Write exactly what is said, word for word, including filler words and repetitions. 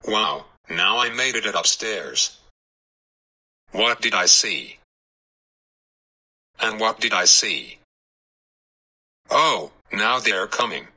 Wow, now I made it upstairs. What did I see? And what did I see? Oh, now they're coming.